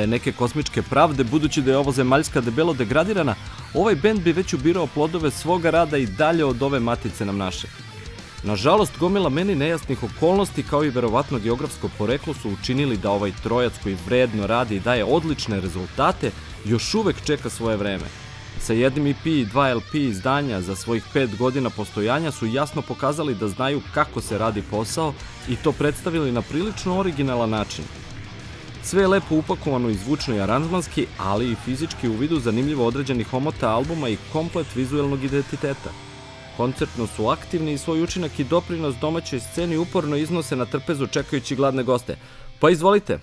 neke kosmičke pravde, budući da je ovo zemaljska debelo degradirana, ovaj bend bi već ubirao plodove svoga rada i dalje od ove matice nam naše. Nažalost, gomila meni nejasnih okolnosti kao i verovatno geografsko poreklo su učinili da ovaj trojac koji vredno radi i daje odlične rezultate još uvek čeka svoje vreme. Sa jednim EP i 2 LP izdanja za svojih 5 godina postojanja su jasno pokazali da znaju kako se radi posao i to predstavili na prilično originalan način. Sve je lepo upakovano i zvučno i aranžmanski, ali i fizički u vidu zanimljivo određenih omota albuma i komplet vizuelnog identiteta. Koncertno su aktivni i svoj učinak i doprinos domaćoj sceni uporno iznose na trpezu čekajući gladne goste. Pa izvolite!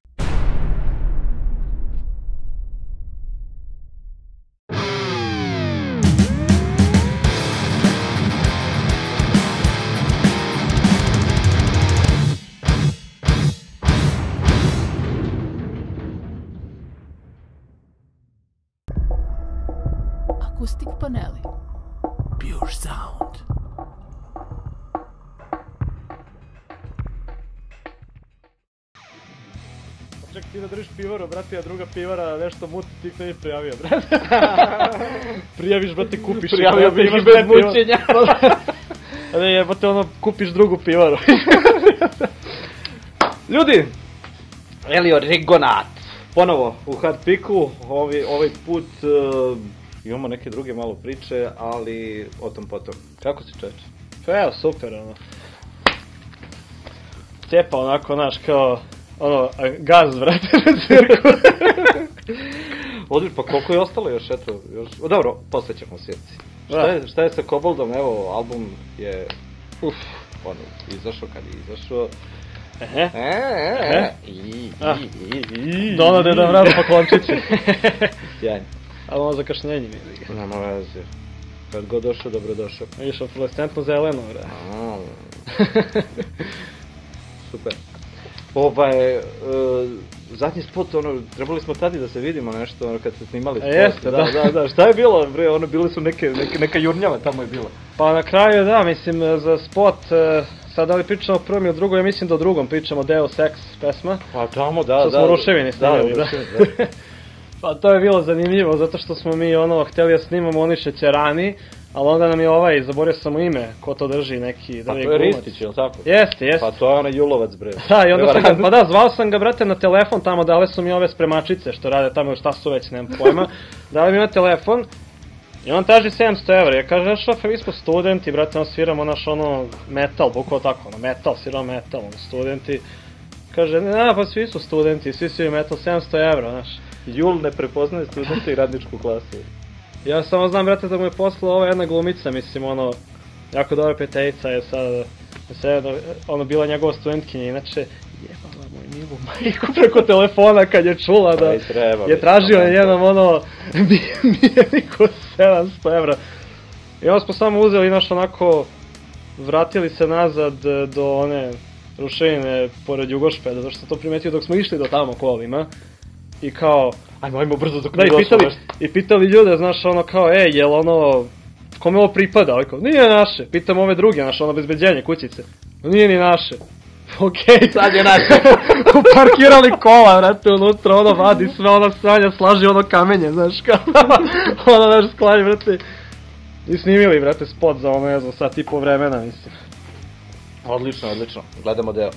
Acoustic paneli. Pure sound. Ček ti da držiš pivaru, brate, a druga pivara nešto muti, ti se nisi prijavio, brate. Prijaviš, brate, kupiš. Prijavio bih i bez mučenja. A ne, jebate, ono, kupiš drugu pivaru. Ljudi, Elio Rigonat, ponovo u Hard Piku, ovaj put imamo neke druge malo priče, ali o tom potom. Kako si, čoveče? Pa evo, super, ono. Cepa onako, znaš, kao, ono, gaz, vrate, na cirku. Odlično, pa koliko je ostalo još, eto, još... O, dobro, posle ćemo sjeti. Šta je sa Koboldom, evo, album je, ono, izašao kad je izašao. Donade da vratu poklončići. Sjajno. Ali ono zakašnjenje mi je. Nema veze. Kad god došao, dobro došao. Išao fluorescentno zeleno, bre. Super. Zadnji spot, ono, trebali smo tada da se vidimo nešto, ono, kad ste snimali spot. Jeste, da. Šta je bilo, bre, ono, bili su neka jurnjava, tamo je bila. Pa na kraju, da, mislim, za spot, sad da li pričamo o prvom i o drugom, ja mislim da o drugom pričamo, Deus Ex pesma. Pa tamo, da. Što smo Ruševini snimali, da. Pa to je bilo zanimljivo, zato što smo mi, ono, hteli da snimamo oni šećerani, ali onda nam je zaborio sam mu ime, ko to drži, neki... Pa to je Ristić, je li tako? Jeste. Pa to je onaj Julovac, bre. Da, i onda sam ga, zvao sam ga, brate, na telefon, tamo dale su mi ove spremačice što rade tamo, šta su već, nemam pojma, dali mi na telefon i on traži 700 evra, ja kažem, šofe, vi smo studenti, brate, on sviramo naš, ono, metal, bukvalo tako, ono, metal, sviramo metal, ono, studenti, kaže, ne, pa svi su studenti, svi sviraju metal, 700 evra, znaš. Jul ne prepoznaje studente i radničku klasu. Ja samo znam, brate, da mu je poslala ova jedna glumica, mislim, ono, jako dobra prijateljica je sad, ono, bila njegova studentkinja, inače, jebala moj milu majku preko telefona kad je čula da je tražio jednom, ono, mijeniku 700 evra. I onda smo samo uzeli, naš, onako, vratili se nazad do one ruševine pored Jugošpeda, zašto sam to primetio dok smo išli do tamo kolima. I kao, ajmo brzo dok ne došlo nešto. I pitali ljude, znaš, ono kao, jel ono, kome ovo pripada? Ovo kao, nije naše. Pitam ove druge, znaš, ono, bezbeđenje, kućice. Nije ni naše. Okej, sad je naše. Uparkirali kola, vrate, unutra, ono, vadi sve, ono, sranja, slaži ono kamenje, znaš, kao, ono, naš sklanje, vrate. I snimili, vrate, spot za ono, ne znam, sad tipo vremena, mislim. Odlično, gledamo deo.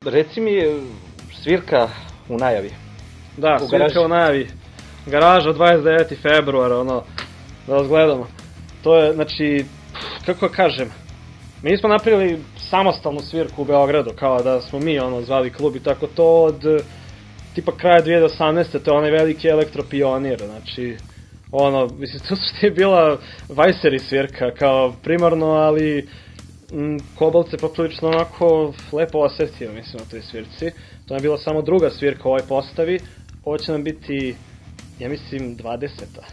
Reci mi, svirka u najavi. Da, svirka u najavi. Garaža 29. februar, da vas gledamo. To je, znači, kako kažem, mi smo napravili samostalnu svirku u Beogradu, kao da smo mi, zvali klub i tako to od, tipa kraja 2018. To je onaj veliki elektropionir, znači, mislim, to što je bila Vajseri svirka, kao primarno, ali Kobalt se poprilično onako lepo osetio, mislim, na toj svirci. To je bila samo druga svirka u ovoj postavi, ovo će nam biti, ja mislim, 20.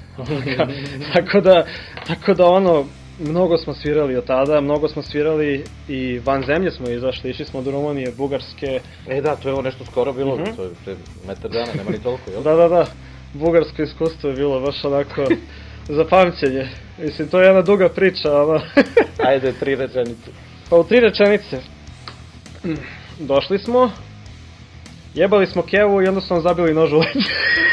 Tako da mnogo smo svirali od tada, mnogo smo svirali i van zemlje smo izašli, išli smo do Rumunije, Bugarske. Da, to je ovo nešto skoro bilo, to je pre metar dana, nema ni toliko, jel? Da, bugarsko iskustvo je bilo baš onako za pamćenje. Mislim, to je jedna duga priča, Ajde, 3 rečenice. Pa u 3 rečenice. Došli smo, jebali smo kevu i onda su nam zabili nož u leđe.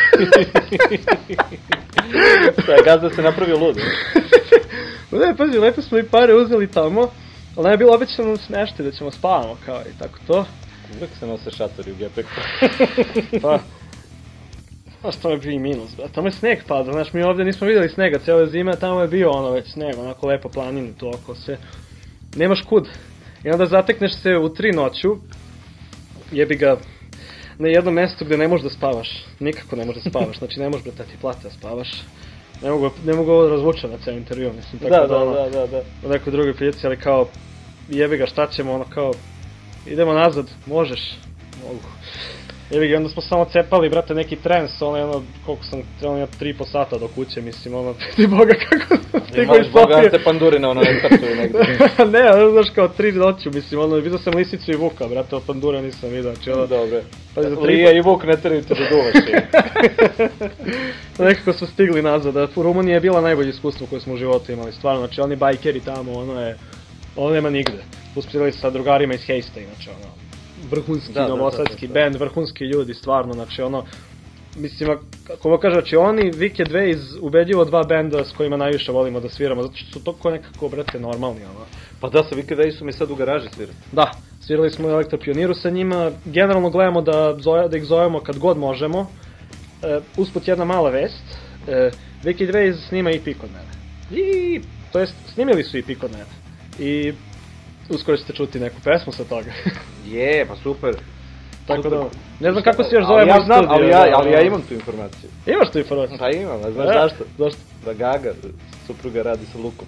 Gazda se napravio lud. Ne, pazi, lepo smo i pare uzeli tamo, ali nam je bilo obećano smešti da ćemo spavamo, kao i tako to. Uvijek se nose šatori u GPK. Pa, što je bio i minus, da. Tamo je sneg pada, znaš, mi ovdje nismo vidjeli snega cijele zime, a tamo je bio već sneg, onako lepo planinu, to oko sve. Nemaš kud. I onda zatekneš se u 3 noću, jebi ga, na jednom mjestu gdje ne možeš da spavaš. Nikako ne možeš da spavaš, znači ne možeš da ti plati da spavaš. Ne mogu ovo razvučati na cijel intervju, mislim, tako da. U nekoj drugoj prilici, ali kao, jebi ga, šta ćemo, kao, idemo nazad, možeš, mogu. Jebi ga, onda smo samo cepali, brate, neki trens, koliko sam trebalo imati 3,5 sata do kuće, mislim, ti boga kako sam stigo iz Sofije. Imaš Ante Pandurina, ne startuju negdje. Ne, znaš, kao 3 noću, mislim, vidio sam Lisicu i Vuka, brate, od Pandura nisam vidio, znači, Dobre, Lija i Vuk ne trebaju te da duvaš. Nekako smo stigli nazad, u Rumuniji je bila najbolje iskustvo koje smo u životu imali, stvarno, znači, oni bajkeri tamo, ono nema nigde. Uspjeli sa drugarima iz Hejsta, inače, vrhunski novosadski band, vrhunski ljudi, stvarno, znači mislim, ako kaže, znači oni, Vike 2 iz ubedljivo 2 benda s kojima najviše volimo da sviramo, zato što su to nekako, brate, normalni, Pa da, sa Vike 2 su mi sad u garaži svirali. Da, svirali smo u Elektropioniru sa njima, generalno gledamo da ih zovemo kad god možemo. Usput jedna mala vest, Vike 2 snima EP kod mene. To jest, snimili su EP kod mene. I uskoro ćete čuti neku pesmu sa toga. Pa super. Tako da, ne znam kako se još zove moj studio. Ali ja imam tu informaciju. Imaš tu informaciju? Pa imam, a znaš zašto? Zašto? Da Gaga, supruga, radi sa Lukom.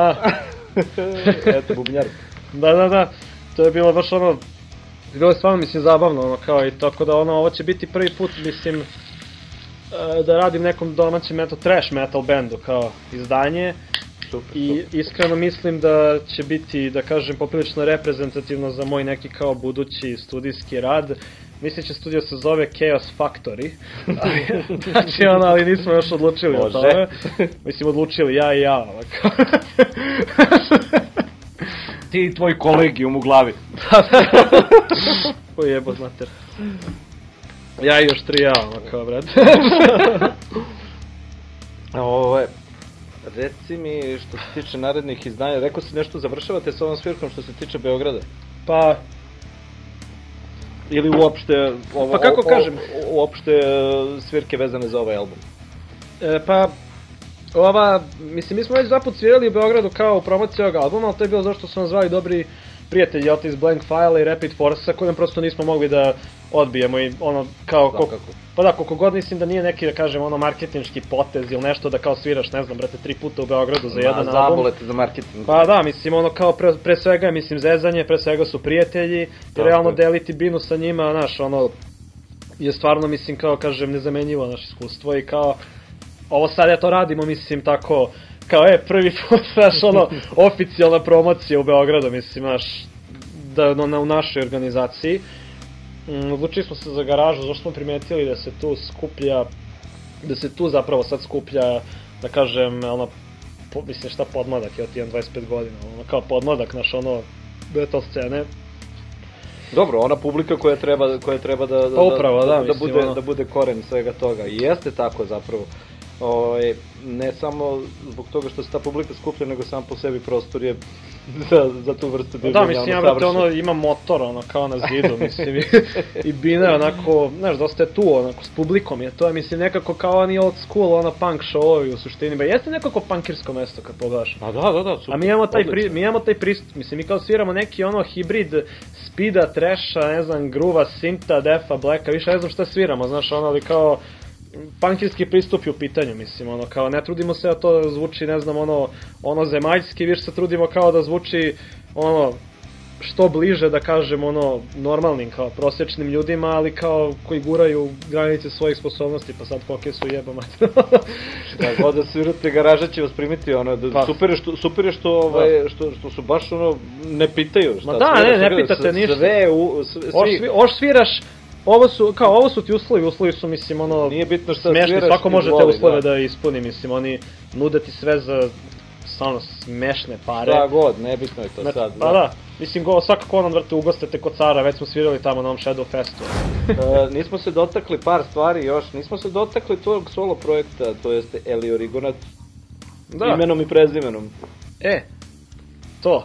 Eto, bubnjarka. Da. To je bilo baš bilo je stvarno, mislim, zabavno, kao i tako da ovo će biti prvi put, mislim, da radim nekom domaćem trash metal bandu kao izdanje. I iskreno mislim da će biti, da kažem, poprilično reprezentativno za moj neki kao budući studijski rad. Mislim će studio se zove Chaos Factory. Znači ali nismo još odlučili o tome. Mislim, odlučili ja i ja. Ti i tvoj kolegijum u glavi. Koji jebot mater. Ja i još 3 ja, kao brat. Reci mi, što se tiče narednih izdanja, rekao si nešto, završavate sa ovom svirkom što se tiče Beograda? Pa... Ili uopšte... Pa kako kažem? Uopšte svirke vezane za ovaj album? Pa... Mislim, mi smo već 2 put svirali u Beogradu kao u promociji ovog albuma, ali to je bilo zašto su nas zvali dobri prijatelji iz Blank File i Rapid Force-a, koje nam prosto nismo mogli da odbijemo i kao... Pa da, koliko god mislim da nije neki, da kažem, marketinški potez ili nešto da kao sviraš, ne znam, brate, 3 puta u Beogradu za jedan album. Zabolete za marketing. Pa da, mislim, kao pre svega, mislim, zezanje, pre svega su prijatelji i realno deliti binu sa njima, znaš, je stvarno, mislim, kao, kažem, nezamenjivo naše iskustvo i kao, ovo sad ja to radimo, mislim, tako, kao, prvi put, znaš, oficijalna promocija u Beogradu, mislim, znaš, u našoj organizaciji. Odlučili smo se za garažu, zašto smo primetili da se tu skuplja, da se tu zapravo sad skuplja, da kažem, mislim šta podmladak, ja ti imam 25 godina, kao podmladak naš metal scene. Dobro, ona publika koja treba da bude koren svega toga, i jeste tako zapravo. ne samo zbog toga što se ta publika skuplja, nego sam po sebi prostor je za tu vrstu divljenja. Da, mislim, ja brate, ono, ima motor, ono, kao na zidu, mislim, i bina, onako, znaš, dosta je tu, onako, s publikom je to, ja mislim, nekako kao oni old school, ono, punk show-ovi u suštini, ba jeste nekako punkirsko mesto, kad pogledaš. A da, super. A mi imamo taj pristup, mislim, mi kao sviramo neki, ono, hibrid speeda, trasha, ne znam, gruva, synta, defa, blacka, više ne znam šta sviramo, znaš, ono, ali kao, punkirski pristup je u pitanju, mislim, ono, kao, ne trudimo se da to zvuči, ne znam, ono zemaljski, više se trudimo kao da zvuči, ono, što bliže, da kažem, ono, normalnim, kao, prosječnim ljudima, ali kao, koji guraju granice svojih sposobnosti, pa sad koke su jebama. Da, god da svirate, garaža će vas primiti, ono, super je što su baš, ono, ne pitaju. Ma da, ne pitate ništa. Oš sviraš, ovo su ti uslovi su, mislim, ono, nije bitno šta smešni, sviraš, svako može te uslove da ispuni, mislim, oni nude ti sve za, stvarno, smešne pare. Šta god, nebitno je to sad. Pa da, mislim, svakako nam, vrte, ugostite kod Cara, već smo svirali tamo na ovom Shadow Festu. Nismo se dotakli par stvari još, nismo se dotakli tvojeg solo projekta, to jeste Elio Rigonat, imenom i prezimenom. To.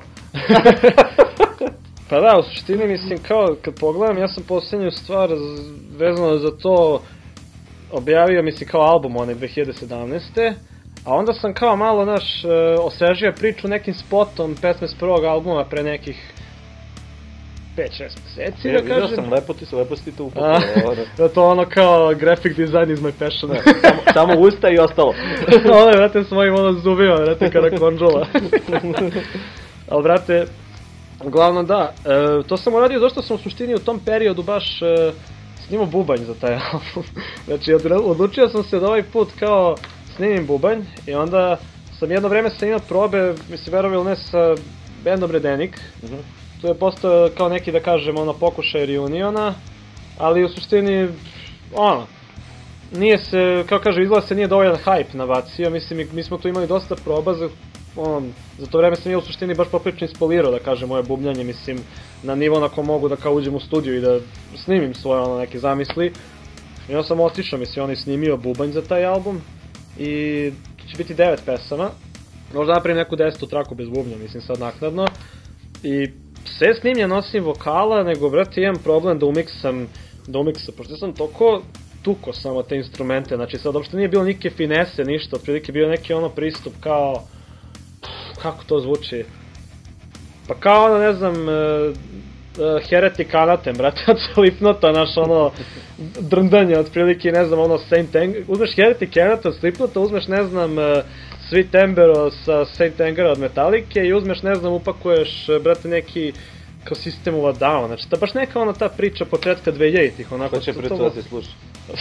Pa da, u suštini, mislim, kao, kad pogledam, ja sam posljednju stvar vezano za to objavio, mislim, kao album, onaj 2017. A onda sam kao malo, znaš, osvežio priču nekim spotom pesme s prvog albuma pre nekih 5-6 meseci, da kažem. Vidio sam, lepo si ti to upotao. Da to ono kao graphic design is my passion. Samo usta i ostalo. Ono je, brate, s mojim zubima, brate, kada konđula. Ali, brate, uglavnom da, to sam uradio zašto sam u suštini u tom periodu baš snimao bubanj za taj album. Znači, odlučio sam se da ovaj put kao snimim bubanj i onda sam jedno vreme imao probe, mislim, verovi ili ne, sa bandom Redenik. To je postao kao neki, da kažem, pokušaj reuniona, ali u suštini, nije se, kao kažem, izgleda se nije dovoljan hype nabacio, mislim, mi smo tu imali dosta proba, za to vreme sam ja u suštini baš poprično ispolirao, da kažem, moje bubnjanje, mislim, na nivo na ko mogu da kao uđem u studiju i da snimim svoje neke zamisli. I onda sam otišao, mislim, on je snimio bubanj za taj album i tu će biti 9 pesama, možda napravim neku 10. traku bez bubnja, mislim, sad naknadno. I sve snimljeno osim vokala, nego, brate, imam problem da umiksam, pošto sam toliko tuko samo te instrumente, znači sad uopšte nije bilo nike finese, ništa, otprilike bio neki pristup kao, kako to zvuči, pa kao ne znam, Heretic Anatem, brate, od Slipknota, naš drndanje, otprilike, ne znam, Saint Anger, uzmeš Heretic Anatem od Slipknota, uzmeš, ne znam, Sweet Embero sa Saint Anger od Metallice i uzmeš, ne znam, upakuješ, brate, neki kao System of a Down, znači ta baš neka ta priča početka 2000-ih, onako. Ko će pre to da se sluša?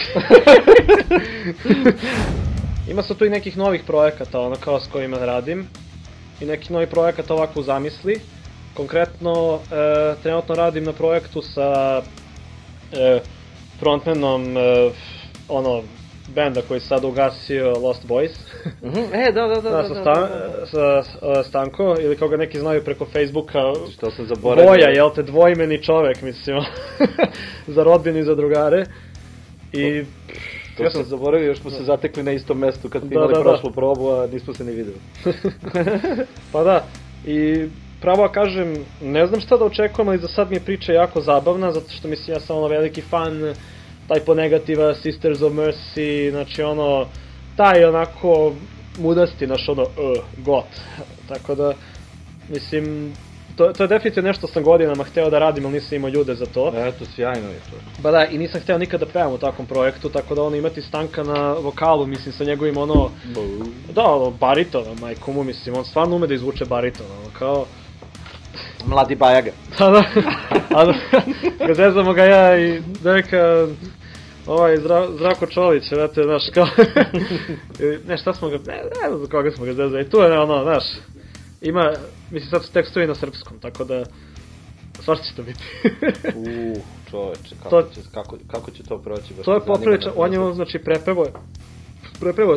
Ima su tu i nekih novih projekata, kao s kojima radim, i nekih novih projekata ovako u zamisli. Konkretno, trenutno radim na projektu sa frontmanom, benda koji je sad ugasio Lost Boys. Sa Stanko, ili kao ga neki znaju preko Facebooka. Što sam zaboravio. Voja, jel te, dvojmeni čovek, mislim, za rodbinu i za drugare. I... To sam zaboravio, još smo se zatekli na istom mestu kad smo imali prošlu probu, a nismo se ni videli. Pa da, i pravo kažem, ne znam šta da očekujem, ali za sad mi je priča jako zabavna, zato što mislim ja sam veliki fan Typo Negativa, Sisters of Mercy, znači taj onako mudasti naš got, tako da, mislim, to je definitivno nešto sam godinama hteo da radim, ali nisam imao ljude za to. Eto, sjajno je to. Ba da, i nisam hteo nikada pevam u takvom projektu, tako da imati Stanka na vokalu, mislim, sa njegovim baritona, majko mu, mislim, on stvarno ume da izvuče bariton, kao... Mladi Bajaga. Da, ga zezamo ga ja i devika, Zdravko Čolić, vrate, znaš, kao... Ne, šta smo ga, ne znam za koga smo ga zezali, tu je, znaš, ima, mislim, sad su tekstovi na srpskom, tako da, svašta će to biti. Čoveče, kako će to proći? To je poprilično, on je, znači, prepevo je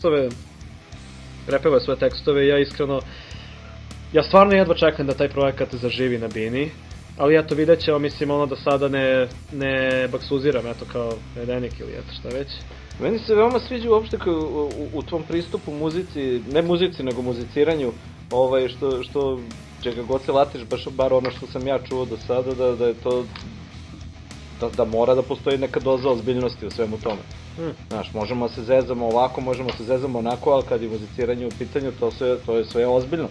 svoje tekstove i ja iskreno, ja stvarno jedva čekam da taj projekat zaživi na bini, ali eto, vidjet ćemo, mislim, da sada ne baksuziram, eto, kao Redenik ili eto šta već. Meni se veoma sviđa uopšte u tvom pristupu muzici, ne muzici, nego muziciranju, što čega god se latiš, baš bar ono što sam ja čuo do sada, da je to, da mora da postoji neka doza ozbiljnosti u svemu tome. Znaš, možemo da se zezamo ovako, možemo da se zezamo onako, ali kad je muziciranje u pitanju, to je sve ozbiljno.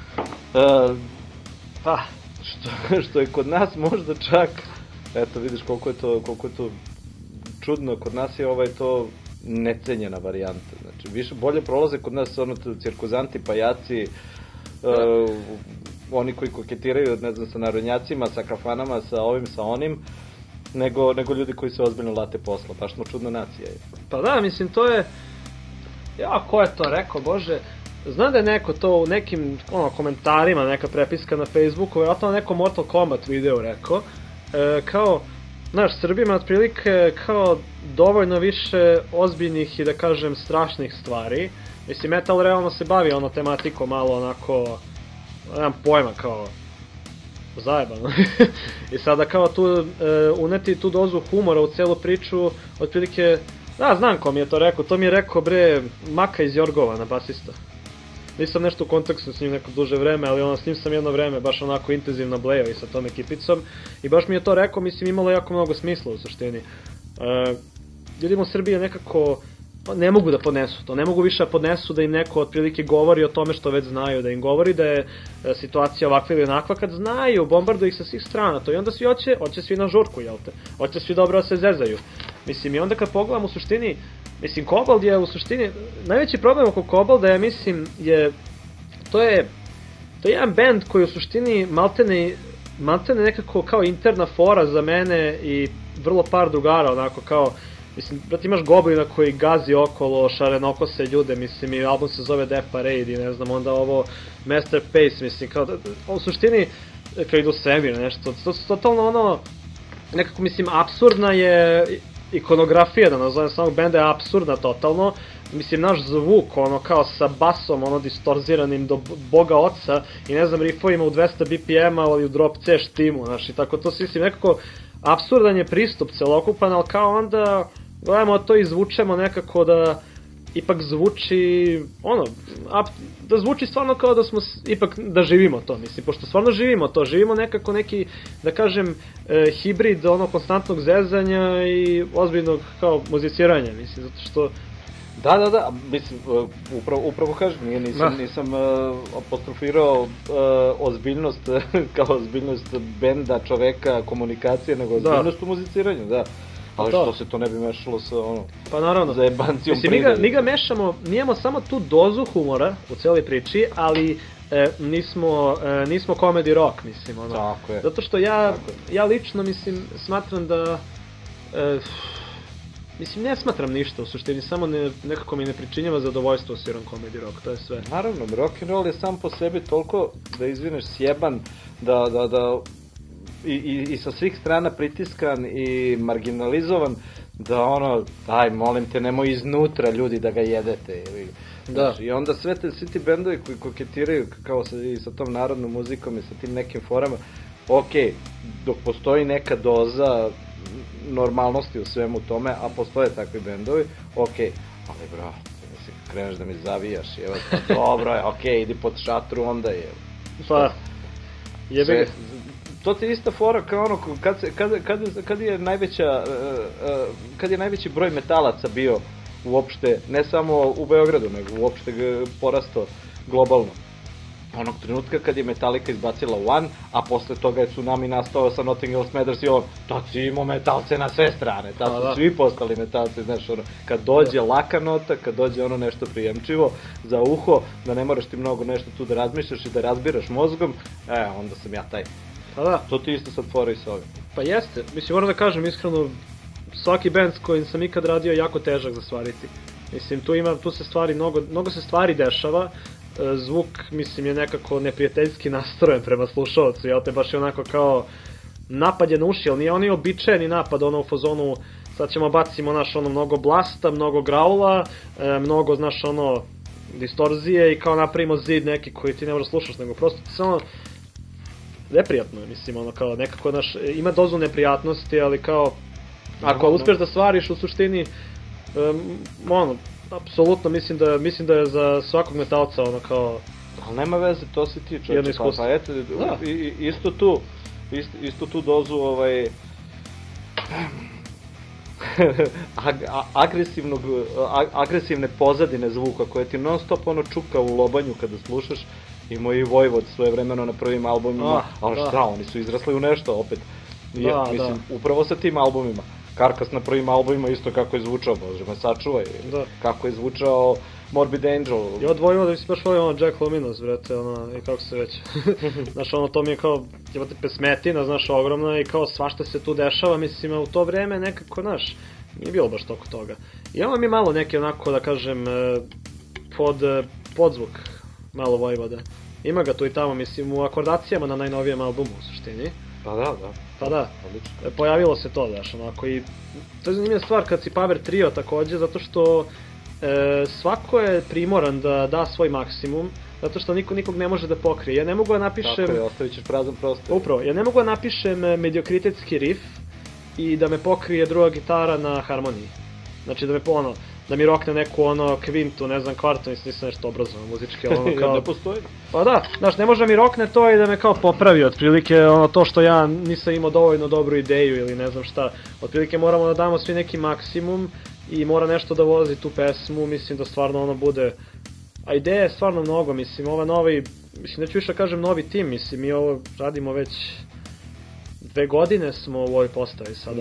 Što je kod nas možda čak, eto vidiš koliko je to čudno, kod nas je to necenjena varijanta. Znači, bolje prolaze kod nas cirkuzanti, pajaci, oni koji koketiraju, ne znam, sa narodnjacima, sa kafanama, sa ovim, sa onim, nego ljudi koji se ozbiljno late posla. Baš smo čudna nacija. Pa da, mislim, to je... ko je to rekao, bože? Znam da je neko to u nekim komentarima, neka prepiska na Facebooku, vjerojatno neko Mortal Kombat video rekao, kao, znaš, Srbija ima otprilike kao dovoljno više ozbiljnih i da kažem strašnih stvari. Mislim, metal realno se bavi tematikom malo onako, nemam pojma, kao zajebano. I sada kao tu uneti tu dozu humora u celu priču, otprilike, da, znam ko mi je to rekao, to mi je rekao Maka iz Jorgova, basista. Nisam nešto u kontaktu s njim neko duže vreme, ali s njim sam jedno vreme baš onako intenzivno blejao i sa tom ekipicom. I baš mi je to rekao, mislim, imalo jako mnogo smisla u suštini. Ljudima u Srbiji nekako ne mogu da podnesu to, ne mogu više da podnesu da im neko otprilike govori o tome što već znaju, da im govori da je situacija ovakva ili onakva, kad znaju, bombarduju ih sa svih strana, to i onda svi hoće svi na žurku, jel te? Hoće svi dobro da se zezaju. Mislim, i onda kad pogledam u suštini, mislim, Kobald je u suštini, najveći problem oko Kobalda, ja mislim, to je jedan band koji u suštini maltene nekako kao interna fora za mene i vrlo par drugara, onako kao, mislim, brate, imaš Goblina koji gazi okolo, šarenokose ljude, mislim, i album se zove Death Parade i ne znam, onda ovo Masterpiece, mislim, kao, u suštini, kao idu svemir, nešto, totalno nekako, mislim, apsurdna je ikonografija, da nazovem samog benda, je apsurdna totalno, mislim, naš zvuk, kao sa basom, distorziranim do boga oca i ne znam, riffovima u 200 BPM-a, ali u drop C štimu, znaš, i tako, to se, mislim, nekako, apsurdan je pristup celokupan, ali kao onda gledamo to i zvučemo nekako da ipak zvuči, da zvuči stvarno kao da smo ipak, da živimo to, mislim, pošto stvarno živimo to, živimo nekako neki, da kažem, hibrid konstantnog zezanja i ozbiljnog kao muziciranja, mislim, zato što... Da, mislim, upravo kažem, nisam apostrofirao ozbiljnost kao ozbiljnost benda, čoveka, komunikacije, nego ozbiljnost u muziciranju, da. Ali što se to ne bi mešalo sa zajebancijom pride. Mislim, mi ga mešamo, mi imamo samo tu dozu humora u cijeloj priči, ali nismo comedy rock, mislim, Tako je. Zato što ja lično, mislim, smatram da... Mislim, ne smatram ništa u suštini, samo nekako mi ne pričinjava zadovoljstvo sviram comedy rock, to je sve. Naravno, rock'n'roll je sam po sebi toliko da izvineš sjeban, da i sa svih strana pritiskan i marginalizovan, da daj, molim te, nemoj iznutra ljudi da ga jedete. Da. I onda svi ti bendovi koji koketiraju kao i sa tom narodnom muzikom i sa tim nekim forama, dok postoji neka doza normalnosti u svemu tome, a postoje takvi bendovi, ali brate, mislim, kreneš da mi zavijaš, dobro je, idi pod šatru, onda je. Pa, jebe. To ti je ista fora kao kad je najveći broj metalaca bio uopšte, ne samo u Beogradu, nego uopšte porastao globalno. Onog trenutka kad je Metallica izbacila One, a posle toga je tsunami nastao sa Nothing Else Matters i tad si imao metalce na sve strane, tad su svi postali metalci, znaš, kad dođe laka nota, kad dođe nešto prijemčivo za uho, da ne moraš ti mnogo nešto tu da razmišljaš i da razbiraš mozgom, onda sam ja taj. To ti isto sad fora i sa ovim. Pa jeste, mislim, moram da kažem iskreno, svaki band s kojim sam ikad radio je jako težak za stvariti. Mislim, tu se stvari, mnogo se stvari dešava, zvuk, mislim, je nekako neprijateljski nastrojen prema slušalcu, jel te, baš je onako kao napad je na uši, ali nije onaj običajni napad, u fazonu, sad ćemo bacimo, mnogo blasta, mnogo graula, mnogo, distorzije i kao napravimo zid neki koji ti ne možeš slušaš, nego prosto ti samo neprijatno je, mislim, kao nekako, ima dozu neprijatnosti, ali kao, ako uspješ da stvariš u suštini ono, apsolutno mislim da je za svakog metalca ono kao... Ali nema veze, to si ti jedno iskustvo. Pa eto, isto tu dozu agresivne pozadine zvuka koje ti non stop ono čuka u lobanju kada slušaš. Imao i Vojvod svojevremeno na prvim albumima, ali šta, oni su izrasli u nešto opet. Mislim, upravo sa tim albumima. Karkas na prvim albumima isto kako je zvučao, bože me sačuvaj, kako je zvučao Morbid Angel. Ja od Vojvoda mislim baš volim ono Jack Lominos, brate, ono, i kako se već, znaš, ono, to mi je kao, jebate pesmetina, znaš, ogromna i kao svašta se tu dešava, mislim, u to vreme nekako, znaš, nije bilo baš toliko toga. I imamo mi malo neke, onako, da kažem, podzvuk, malo Vojvoda. Ima ga tu i tamo, mislim, u akordacijama na najnovijem albumu, u suštini. Pa da. Pa da, pojavilo se to, znaš, onako, i to je zanimljiva stvar kad si Power Trio takođe, zato što svako je primoran da da svoj maksimum, zato što nikog ne može da pokrije. Ja ne mogu da napišem... Tako je, ostavit ćeš prazan prostor. Upravo, ja ne mogu da napišem mediokritetski riff i da me pokrije druga gitara na harmoniji. Znači da mi rokne neku kvintu, ne znam, kvartu, nisam nešto obrazovan muzički, kao... Ne postoji. Pa da, znaš, ne može da mi rokne to i da me kao popravi, otprilike to što ja nisam imao dovoljno dobru ideju ili ne znam šta. Otprilike moramo da damo svi neki maksimum i mora nešto da vozi tu pesmu, mislim da stvarno ono bude... A ideja je stvarno mnogo, mislim, mislim, neću više kažem novi tim, mislim, mi ovo radimo već 2 godine smo u ovoj postavi sad,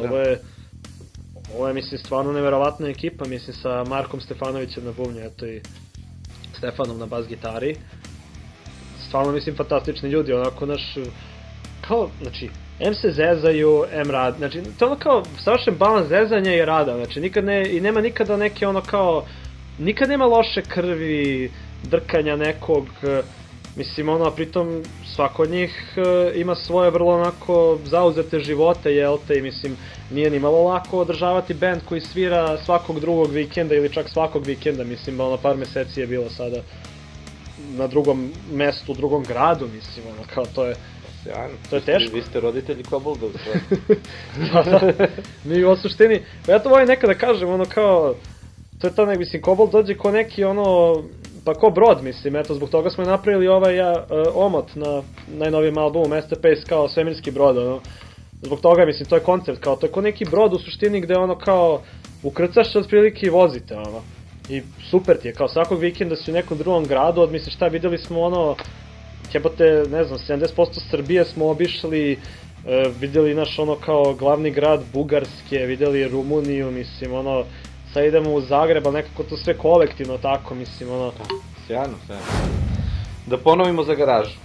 ovo je, mislim, stvarno neverovatna ekipa, mislim, sa Markom Stefanovićem na bubnju, eto i Stefanom na bas gitari. Stvarno, mislim, fantastični ljudi, onako, kao, znači, M se zezaju, M rad, znači, to je ono kao savršen balans zezanja i rada, znači, i nema nikada neke kao, nikad nema loše krvi, drkanja nekog, mislim, pritom svako od njih ima svoje vrlo onako zauzete živote, jel te, i mislim, nije ni malo lako održavati band koji svira svakog drugog vikenda ili čak svakog vikenda, mislim, par meseci je bilo sada na drugom mestu, u drugom gradu, mislim, kao to je... Sjajno. To je teško. Vi ste roditelji Kobolda u sve. Da. Mi u suštini, ja to volim nekada kažem, kao, to je to nek, mislim, Kobold dođe ko neki, pa ko brod, mislim, eto, zbog toga smo napravili omot na najnovijem albumu Masterpiece kao svemirski brod, zbog toga, mislim, to je koncept, kao, to je ko neki brod u suštini gde, kao, ukrcaš se otprilike i vozite, i super ti je, kao, svakog vikenda si u nekom drugom gradu, misliš, šta, videli smo, jebote, ne znam, 70% Srbije smo obišli, videli naš, kao, glavni grad Bugarske, videli Rumuniju, mislim, sad idemo u Zagreb, ali nekako to sve kolektivno tako, mislim, Sjajno. Da ponovimo za garažu.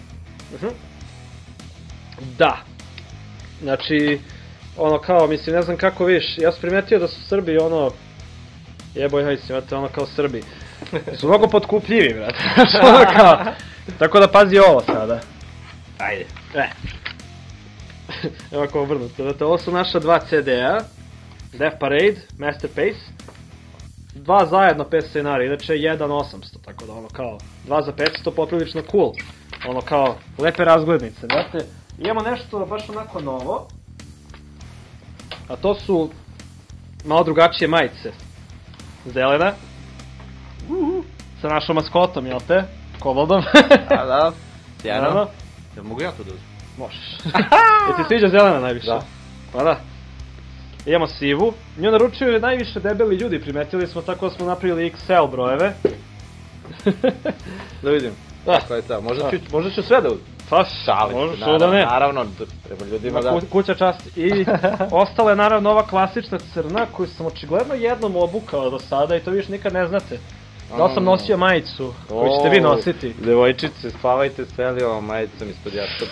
Da. Znači, kao, mislim, ne znam kako viš, ja sam primetio da su Srbi, jeboj, mislim, kao Srbi. Su mnogo potkupljivi, brate. Kao, tako da pazi ovo sada. Ajde. Evo ako obrnuto, brate, ovo su naša 2 CD-a, Death Parade, Masterpiece, 2 zajedno 5 scenarija, inače 1.800, tako da kao 2 za 500 poprilično cool, kao lepe razglednice, znate. Imamo nešto baš onako novo, a to su malo drugačije majice, zelena, sa našom maskotom, jel te, Koboldom. Da, sjajno. Jel mogu ja to da uzem? Možeš. Jel ti sviđa zelena najviše? Da. Pa da. Imamo sivu, nju naručuju najviše debeli ljudi, primetili smo, tako da smo napravili XL brojeve. Da vidim, kako je ta, možda ću sve da uzim. Pa možeš ovo da ne. Naravno, treba ljudima da... Kuća časti. I ostala je naravno ova klasična crna koju sam očigledno jednom obukao do sada i to viš nikad ne znate. Da li sam nosio majicu koju ćete vi nositi? Devojčice, spavajte s Elijom majicom ispod jastuka.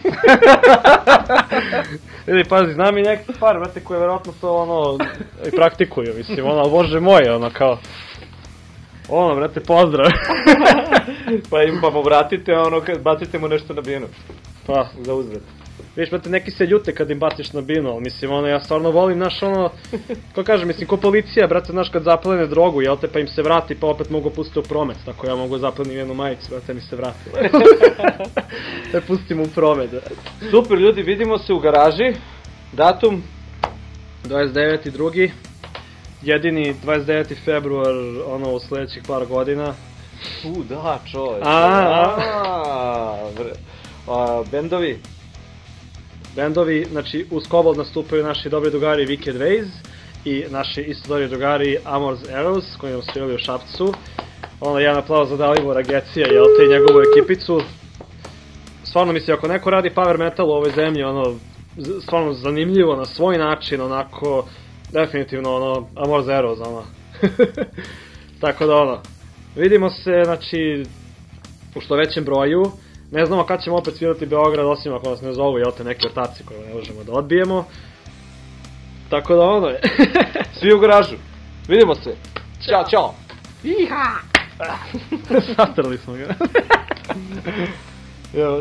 Vidi, pazi, znam i neki par, vrate, koje verovatno to i praktikuju, mislim, ali bože moj, kao... Vrate, pozdrav. Pa im mu vratite, bacite mu nešto na binu. Pa, za uzvrat. Viš, brate, neki se ljute kad im baciš na binu, ali mislim, ja stvarno volim, znaš, ko kažem, mislim, ko policija, brate, znaš, kad zaplene drogu, jel te, pa im se vrati, pa opet mogu pustiti u promet, tako ja mogu zaplenim jednu majicu, brate, mi se vrati. Da pustim u promet. Super, ljudi, vidimo se u garaži, datum? 29.2. jedini 29. februar, ono, u sledećih par godina. Da, čovječ. Bendovi, znači, uz Kobold nastupaju naši dobri drugari Wicked Ways i naši isto dobri drugari Amor's Arrows, koji nam svirali u Šapcu. Ono, jedan aplauz za Dalibora Gecija, jel te, i njegovu ekipicu. Stvarno, mislim, ako neko radi power metal u ovoj zemlji, ono, stvarno zanimljivo na svoj način, onako, definitivno, ono, Amor's Arrows, ono. Tako da, ono, vidimo se, znači, u što većem broju. Ne znamo kad ćemo opet svirati Beograd, osim ako nas ne zovu, jel te, neki ortaci koje ne možemo da odbijemo. Tako da, ono je. Svi u garažu. Vidimo se. Ćao, čao. Iha! Satrali smo ga. Evo.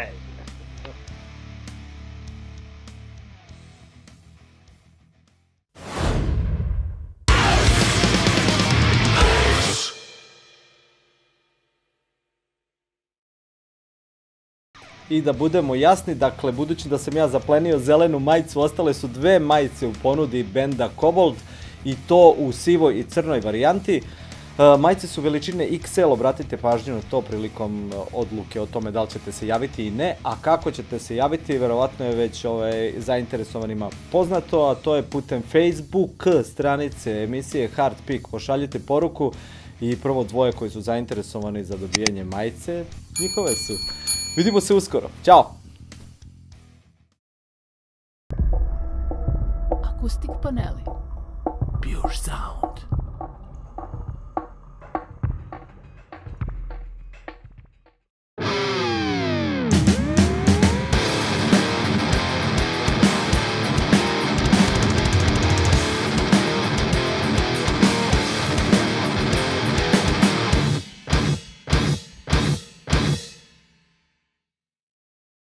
I da budemo jasni, dakle, budući da sam ja zaplenio zelenu majicu, ostale su 2 majice u ponudi benda Kobold i to u sivoj i crnoj varijanti. Majice su veličine XL, obratite pažnju na to prilikom odluke o tome da li ćete se javiti i ne, a kako ćete se javiti, verovatno je već zainteresovanima poznato, a to je putem Facebook stranice emisije Hard Peak. Pošaljite poruku i prvo 2 koji su zainteresovani za dobijanje majice, njihove su. Vidimo se uskoro. Ćao! Acoustic Paneli. Pure sound.